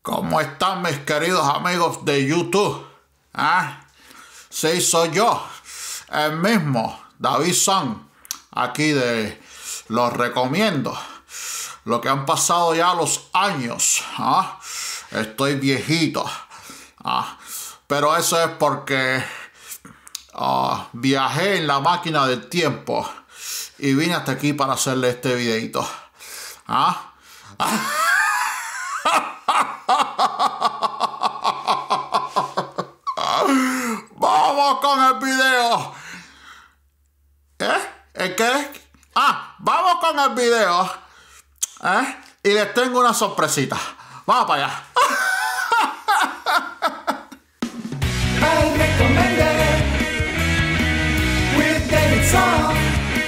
¿Cómo están mis queridos amigos de YouTube? ¿Ah? Sí, soy yo, el mismo, David San, aquí de Los Recomiendo. Lo que han pasado ya los años, ¿ah? Estoy viejito, ¿ah? Pero eso es porque viajé en la máquina del tiempo y vine hasta aquí para hacerle este videito. ¿Ah? Vamos con el video. ¿El qué? Vamos con el video. Y les tengo una sorpresita. Vamos para allá. I recommend with David Song.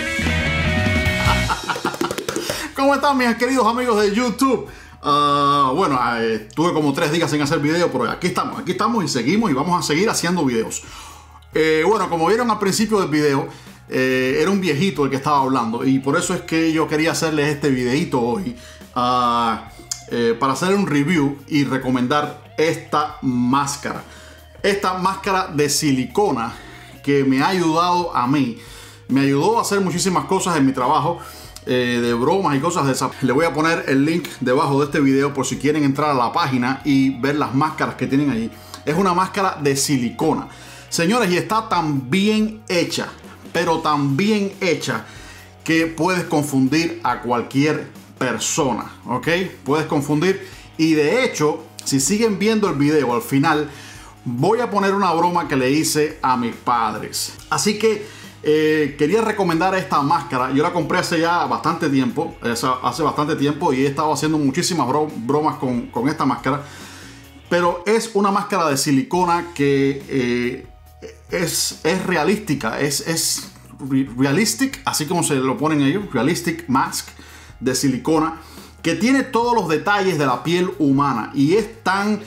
¿Cómo están mis queridos amigos de YouTube? Tuve como 3 días sin hacer video, pero aquí estamos y seguimos y vamos a seguir haciendo videos. Como vieron al principio del video, era un viejito el que estaba hablando y por eso es que yo quería hacerles este videito hoy para hacer un review y recomendar esta máscara. Esta máscara de silicona que me ha ayudado a mí. Me ayudó a hacer muchísimas cosas en mi trabajo. De bromas y cosas de esas. Le voy a poner el link debajo de este video por si quieren entrar a la página y ver las máscaras que tienen allí. Es una máscara de silicona, señores, y está tan bien hecha, pero tan bien hecha que puedes confundir a cualquier persona, ¿ok? Puedes confundir, y de hecho, si siguen viendo el video al final, voy a poner una broma que le hice a mis padres. Así que quería recomendar esta máscara. Yo la compré hace ya bastante tiempo, y he estado haciendo muchísimas bromas con esta máscara. Pero es una máscara de silicona que es realística, es realistic, así como se lo ponen ellos, realistic mask de silicona, que tiene todos los detalles de la piel humana y es tan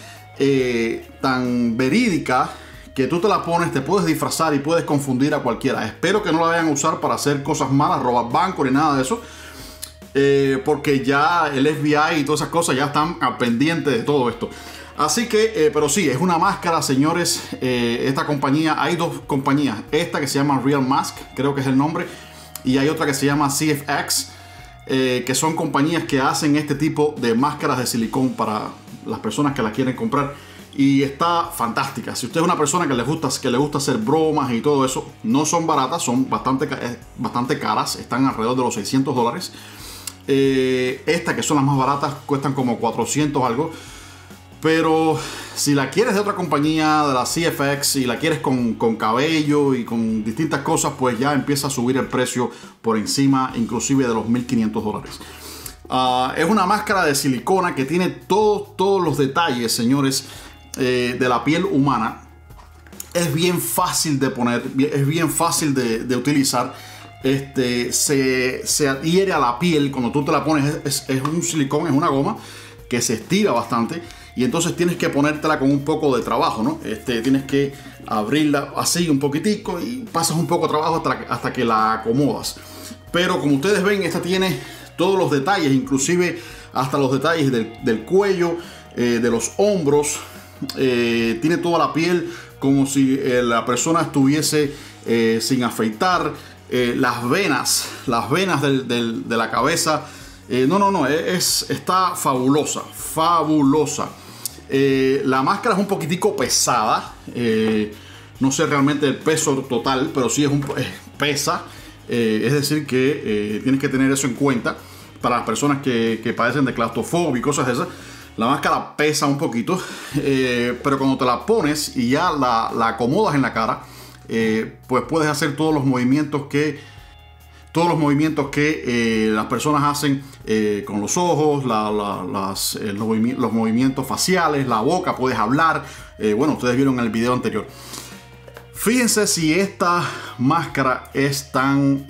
verídica que tú te la pones, te puedes disfrazar y puedes confundir a cualquiera. Espero que no la vayan a usar para hacer cosas malas, robar bancos ni nada de eso, porque ya el FBI y todas esas cosas ya están al pendiente de todo esto. Así que, pero sí, es una máscara, señores. Esta compañía, hay 2 compañías. Esta que se llama Real Mask, creo que es el nombre, y hay otra que se llama CFX, que son compañías que hacen este tipo de máscaras de silicón para las personas que la quieren comprar. Y está fantástica. Si usted es una persona que le gusta hacer bromas y todo eso, no son baratas, son bastante caras, están alrededor de los $600. Estas, que son las más baratas, cuestan como 400 algo. Pero si la quieres de otra compañía, de la CFX, y la quieres con cabello y con distintas cosas, pues ya empieza a subir el precio por encima, inclusive de los $1,500. Es una máscara de silicona que tiene todos los detalles, señores, de la piel humana. Es bien fácil de poner, es bien fácil de utilizar. Se adhiere a la piel cuando tú te la pones. Es un silicón, es una goma que se estira bastante y entonces tienes que ponértela con un poco de trabajo, ¿no? Tienes que abrirla así un poquitico y pasas un poco de trabajo hasta que la acomodas. Pero como ustedes ven, esta tiene todos los detalles, inclusive hasta los detalles del cuello, de los hombros. Tiene toda la piel como si la persona estuviese sin afeitar. Las venas de la cabeza, está fabulosa. La máscara es un poquitico pesada, no sé realmente el peso total, pero sí pesa. Es decir que tienes que tener eso en cuenta para las personas que padecen de claustrofobia y cosas de esas. La máscara pesa un poquito, pero cuando te la pones y ya la acomodas en la cara, pues puedes hacer todos los movimientos que las personas hacen con los ojos, los movimientos faciales, la boca, puedes hablar. Ustedes vieron en el video anterior. Fíjense si esta máscara es tan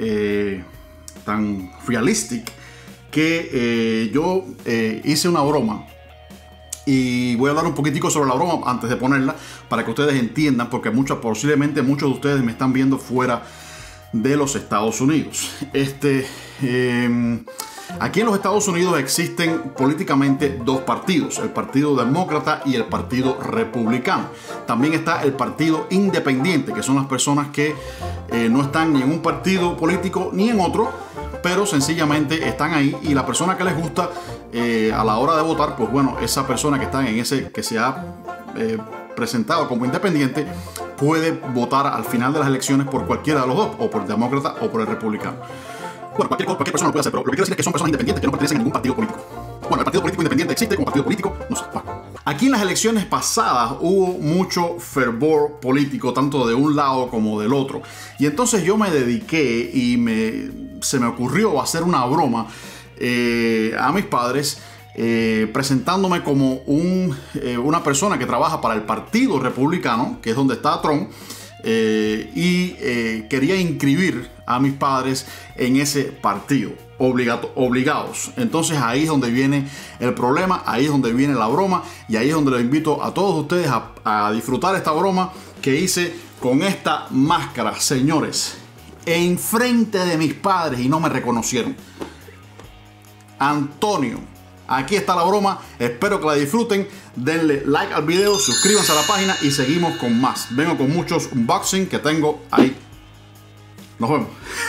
realistic que yo hice una broma. Y voy a hablar un poquitico sobre la broma antes de ponerla para que ustedes entiendan, porque posiblemente muchos de ustedes me están viendo fuera de los Estados Unidos. Aquí en los Estados Unidos existen políticamente dos partidos, el Partido Demócrata y el Partido Republicano. También está el Partido Independiente, que son las personas que no están ni en un partido político ni en otro, pero sencillamente están ahí, y la persona que les gusta a la hora de votar, pues bueno, esa persona que está en ese, que se ha presentado como independiente, puede votar al final de las elecciones por cualquiera de los dos, o por el demócrata o por el republicano. Bueno, cualquier persona lo puede hacer, pero lo que quiero decir es que son personas independientes que no pertenecen a ningún partido político. Bueno, el partido político independiente existe como partido político, no sé. Aquí en las elecciones pasadas hubo mucho fervor político, tanto de un lado como del otro. Y entonces yo me dediqué y se me ocurrió hacer una broma a mis padres, presentándome como una persona que trabaja para el Partido Republicano, que es donde está Trump, y quería inscribir a mis padres en ese partido, obligados. Entonces ahí es donde viene el problema, ahí es donde viene la broma, y ahí es donde los invito a todos ustedes a disfrutar esta broma que hice con esta máscara, señores, enfrente de mis padres, y no me reconocieron. Antonio, aquí está la broma, espero que la disfruten, denle like al video, suscríbanse a la página y seguimos con más. Vengo con muchos unboxing que tengo ahí. Nos vemos.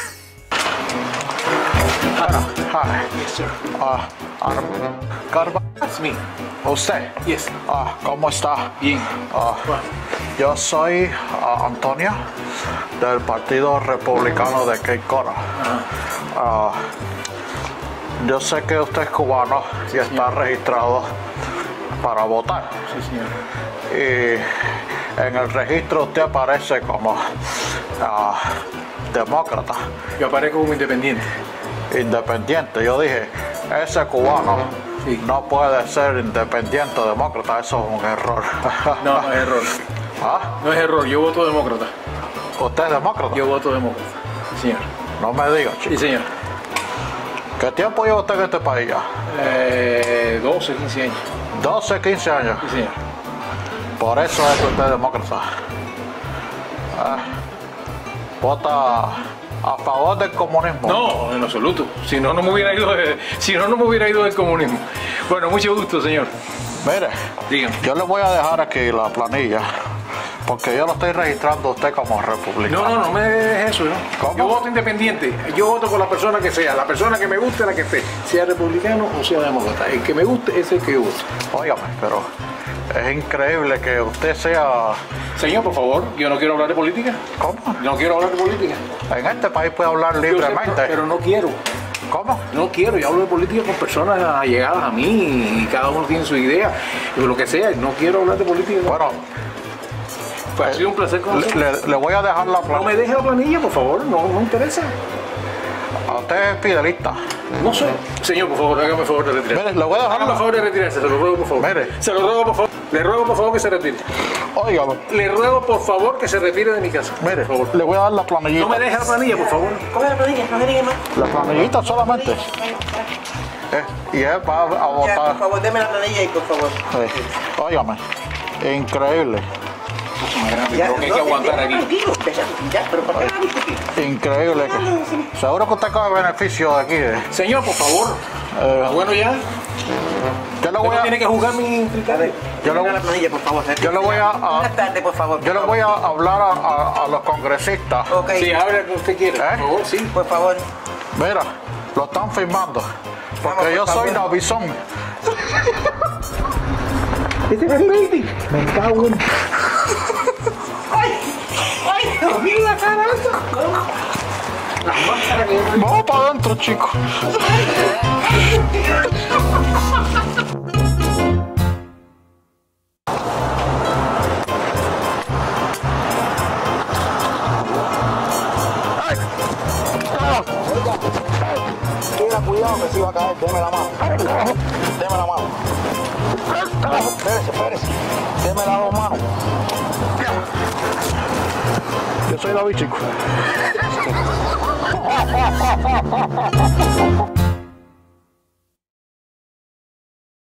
Hi. Yes, sir. Carva, That's me. ¿usted? Yes. ¿Cómo está? Bien. Yo soy Antonio, del Partido Republicano de Cape Coral. Yo sé que usted es cubano y está registrado para votar. Sí, señor. Y en el registro usted aparece como demócrata, Yo aparezco como independiente. independiente. Yo dije, ese cubano Sí. no puede ser independiente o demócrata, eso es un error. No, no es error. ¿Ah? No es error. Yo voto demócrata. ¿Usted es demócrata? Yo voto demócrata. Sí, señor. No me diga, Sí, chico. señor. ¿Qué tiempo lleva usted en este país ya? 12, 15 años. 12, 15 años. Sí, señor. Por eso es que usted es demócrata. ¿Vota a favor del comunismo? No, en absoluto. Si no, no me hubiera ido del comunismo. Bueno, mucho gusto, señor. Mire, Dígame. yo le voy a dejar aquí la planilla, porque yo lo estoy registrando a usted como republicano. No me dejes eso, ¿no? ¿Cómo? Yo voto independiente. Yo voto por la persona que sea. La persona que me guste, la que esté. Sea republicano o sea demócrata. El que me guste es el que yo voto. Óigame, pero es increíble que usted sea... Señor, por favor, yo no quiero hablar de política. ¿Cómo? No quiero hablar de política. En este país puede hablar Yo sé, libremente. pero no quiero. ¿Cómo? No quiero, yo hablo de política con personas allegadas a mí y cada uno tiene su idea, y lo que sea, no quiero hablar de política. Bueno, Pues ha sido un placer conocerlo. le voy a dejar la No me planilla. deje la planilla, por favor, no me interesa. A usted es fidelista. No soy. Señor, por favor, hágame el favor de retirarse. Mire, le voy a dejar Hágame el favor de retirarse, se lo ruego por favor. Mire. Se lo ruego por favor. Le ruego por favor que se retire. Óigame, Le ruego por favor que se retire de mi casa. mire, por favor. le voy a dar la planillita. No me deje la planilla, por favor. Coge la planilla, no tiene más. La planillita solamente. Y él va a Ya, votar. por favor, deme la planilla ahí, por favor. Óigame, increíble. Creo que hay que aguantar aquí. Tranquilo, ya, pero ¿para qué van a discutir? Increíble. Seguro que usted coge beneficio de aquí. Señor, por favor. Bueno, ya. Yo le Usted voy no tiene a, que juzgar mi A criterio. ver, Yo deme lo- la planilla, por favor. yo le voy a- Buenas tardes, por favor. yo le voy a hablar a los congresistas. Ok, Sí, hable lo que usted quiera. ¿Eh? Por favor, sí. por favor. Mira, lo están firmando. Porque Vamos, yo por soy favor. Davison. Este es el lady. Me cago en... ¡Ay, Dios mío, la cara! Vamos para adentro, chicos. Mira, cuidado que si va a caer, deme la mano. Deme la mano. Espérese. Deme las dos manos. Yo soy David, chicos.